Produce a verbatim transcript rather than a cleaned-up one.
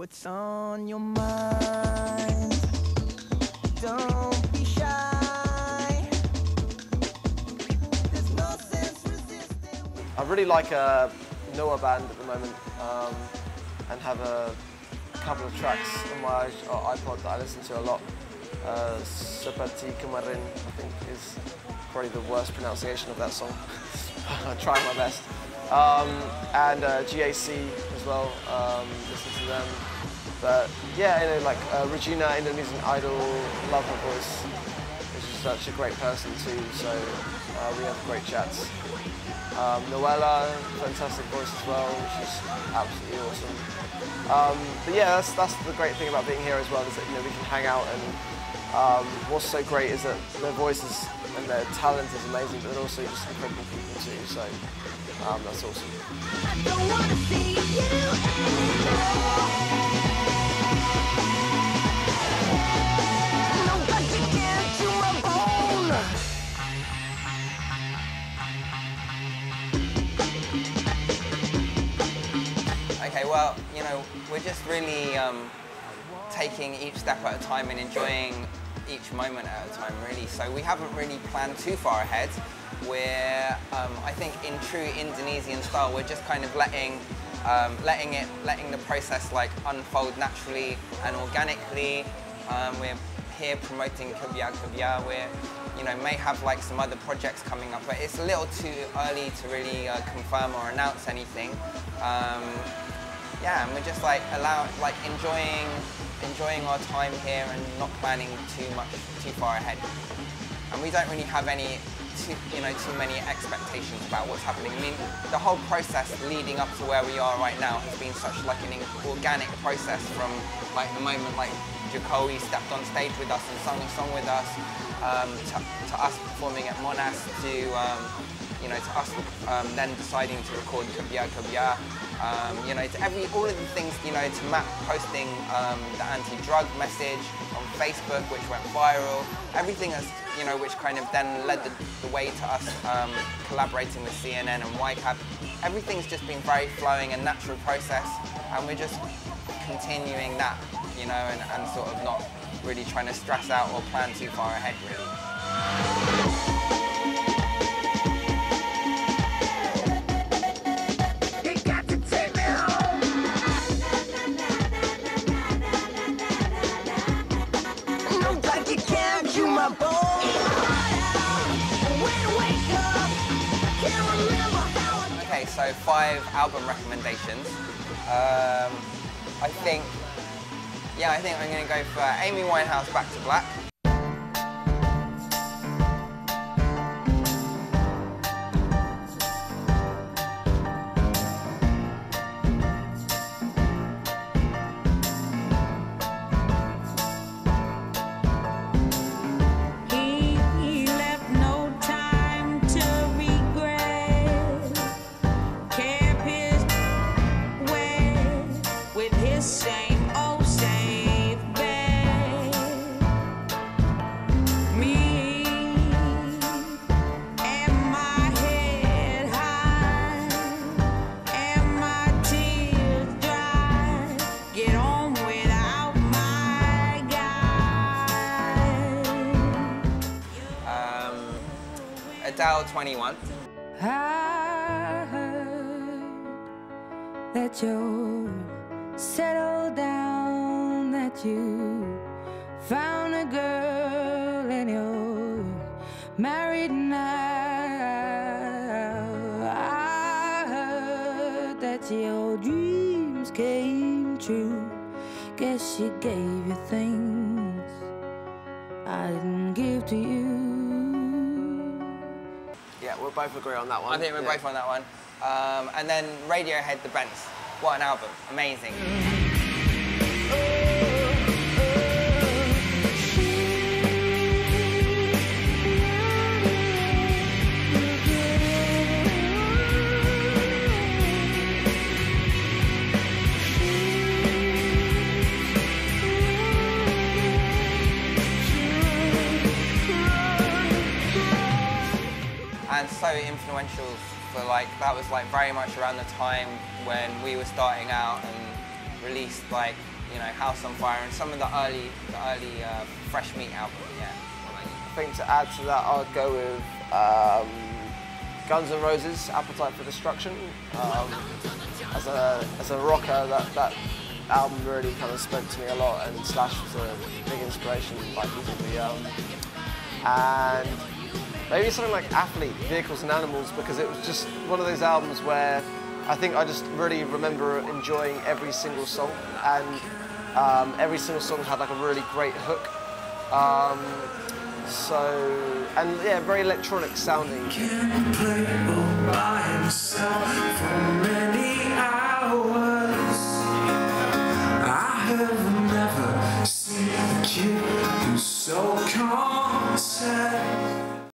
what's on your mind. Don't be shy. There's no sense resisting. I really like a Noah band at the moment, um, and have a couple of tracks on my iPod that I listen to a lot. Uh, Seperti Kemarin, I think, is probably the worst pronunciation of that song. I'm trying my best. Um, and uh, G A C as well, um, listen to them. But yeah, you know, like uh, Regina, Indonesian Idol, love her voice. She's such a great person too, so uh, we have great chats. Um, Noella, fantastic voice as well, she's absolutely awesome. Um, but yeah, that's, that's the great thing about being here as well, is that, you know, we can hang out, and um, what's so great is that their voices and their talent is amazing, but they're also just incredible people too, so um, that's awesome. I don't wanna see you anymore. Nobody can do my bone. Okay, well, you know, we're just really um, taking each step at a time and enjoying each moment at a time, really. So we haven't really planned too far ahead. We're, um, I think, in true Indonesian style, we're just kind of letting, um, letting it, letting the process like unfold naturally and organically. Um, we're here promoting Kebia Kebia. We're, you know, may have like some other projects coming up, but it's a little too early to really uh, confirm or announce anything. Um, yeah, and we're just like allow, like enjoying, enjoying our time here and not planning too much, too far ahead. And we don't really have any, too, you know, too many expectations about what's happening. I mean, the whole process leading up to where we are right now has been such like an organic process from like the moment like Jokowi stepped on stage with us and sung a song with us, um, to, to us performing at Monas, to um, you know, to us um, then deciding to record Kebia Kebia. Um, you know, to every, all of the things, you know, to Matt posting um, the anti-drug message on Facebook, which went viral, everything that's, you know, which kind of then led the, the way to us um, collaborating with C N N and Y CAB. Everything's just been very flowing and natural process, and we're just continuing that, you know, and, and sort of not really trying to stress out or plan too far ahead, really. Okay, so five album recommendations. Um, I think, yeah, I think I'm going to go for Amy Winehouse, Back to Black. Adele, twenty-one. I heard that you're settled down, that you found a girl and you're married now. I heard that your dreams came true. Guess she gave you things I didn't give to you. Yeah, we'll both agree on that one. I think we're yeah. both on that one. Um, and then Radiohead, The Bends. What an album. Amazing. And so influential for like, that was like very much around the time when we were starting out and released like you know, House on Fire and some of the early, the early uh, Fresh Meat album. Yeah. I think to add to that, I'd go with um, Guns N' Roses, Appetite for Destruction. Um, as a as a rocker, that that album really kind of spoke to me a lot, and Slash was a big inspiration, like musically. Um, and maybe something like Athlete, Vehicles and Animals, because it was just one of those albums where I think I just really remember enjoying every single song, and um, every single song had like a really great hook. Um, so, and yeah, very electronic sounding. Can play all by himself for many hours. I have never seen a kid who's so calm and sad.